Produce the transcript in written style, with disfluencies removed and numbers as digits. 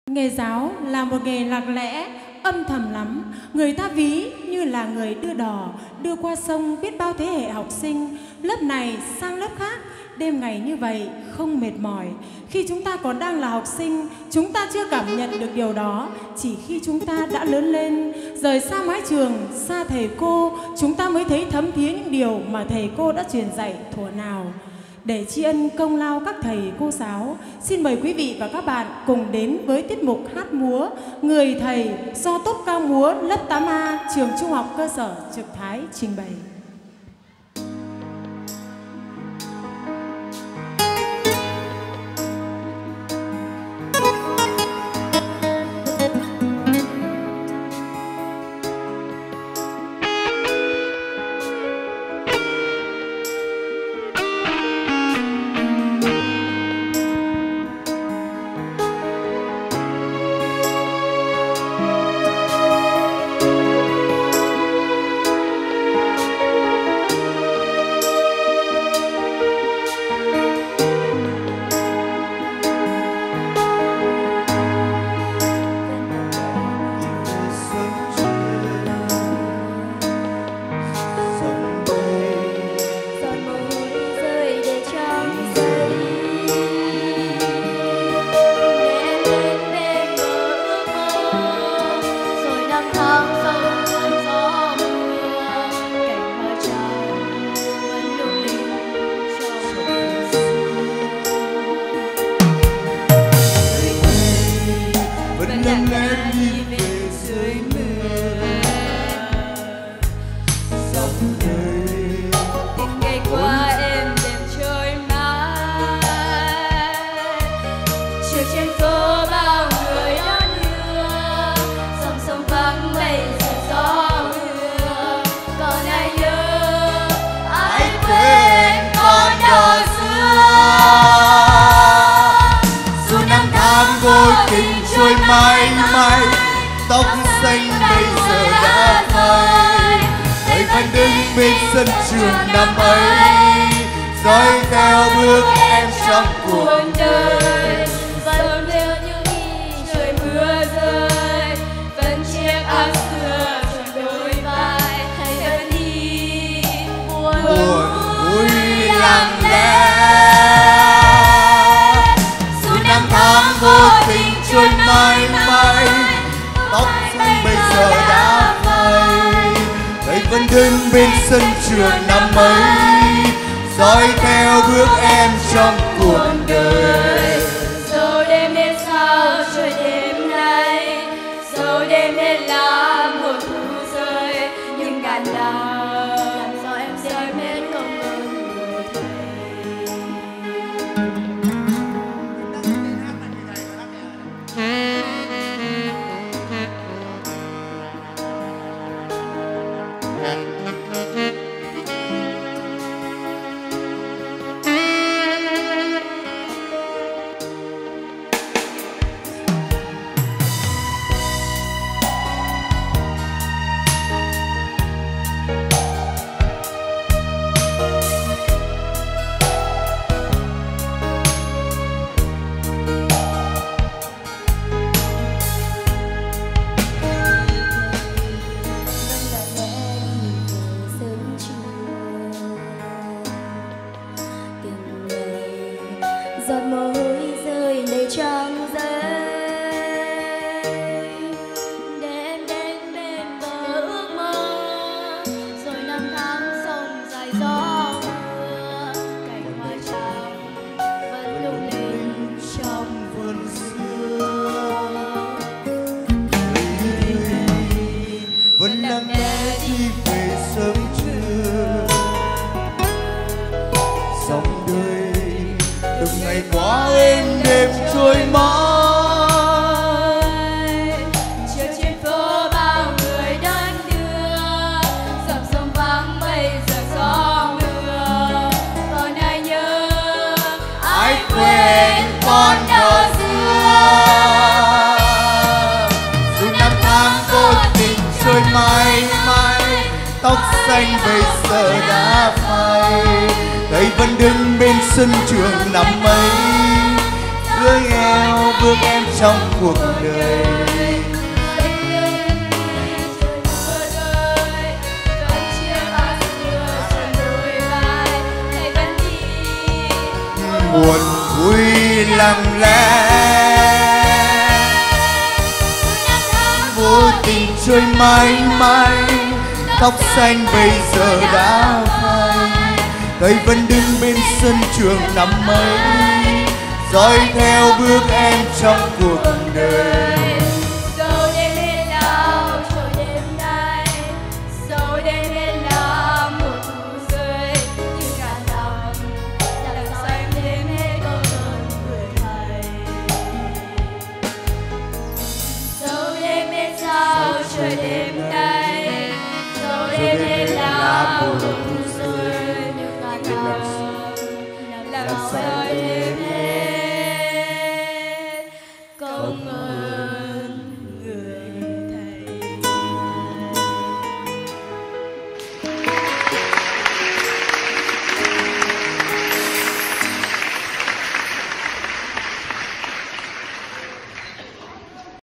Nghề giáo là một nghề lặng lẽ, âm thầm lắm. Người ta ví như là người đưa đò, đưa qua sông biết bao thế hệ học sinh, lớp này sang lớp khác, đêm ngày như vậy không mệt mỏi. Khi chúng ta còn đang là học sinh, chúng ta chưa cảm nhận được điều đó. Chỉ khi chúng ta đã lớn lên, rời xa mái trường, xa thầy cô, chúng ta mới thấy thấm thía những điều mà thầy cô đã truyền dạy thuở nào. Để tri ân công lao các thầy cô giáo, xin mời quý vị và các bạn cùng đến với tiết mục hát múa Người Thầy do Tốp Cao Múa lớp 8A Trường Trung học Cơ sở Trực Thái trình bày. Mãi mãi tóc xanh bây giờ đã phai, thầy vẫn đứng bên sân trường năm ấy, dõi theo bước em trong cuộc đời. Vẫn theo những khi trời mưa rơi, vẫn chiếc áo xưa tròn đôi vai, thầy vẫn đi buồn vui lặng lẽ. Dù năm tháng vô tình trôi mãi mãi, tóc xanh bây giờ đã phai, thầy vẫn đứng bên sân trường năm ấy, dõi theo bước em trong cuộc đời. Dẫu đêm đến sao trời đêm nay, dẫu đêm đến lá mùa thu rơi, nhưng ngàn nào làm sao em rơi biết công ơn người thầy. Giọt mồ hôi rơi đầy trang giấy, để em đến bên bờ ước mơ, rồi năm tháng sông dài gió mưa, cảnh hoa trắng vẫn lung linh trong vườn xưa. Vẫn lặng lẽ đi về sớm trưa, dòng đời từng ngày qua êm đêm trôi mãi. Chiều trên phố bao người đơn đưa, dòng sông vắng bây giờ gió mưa. Còn ai nhớ, Ai quên con thơ xưa. Dù năm tháng vô tình trôi mãi mãi, tóc xanh bây giờ đã phai, thầy vẫn đứng bên sân trường năm ấy, cưới eo bước em trong cuộc đời. Buồn vui lặng lẽ, vô tình trôi mãi mãi, tóc xanh bây giờ đã phai. Cây vẫn đứng bên sân trường năm ấy, dõi theo bước em trong cuộc đời.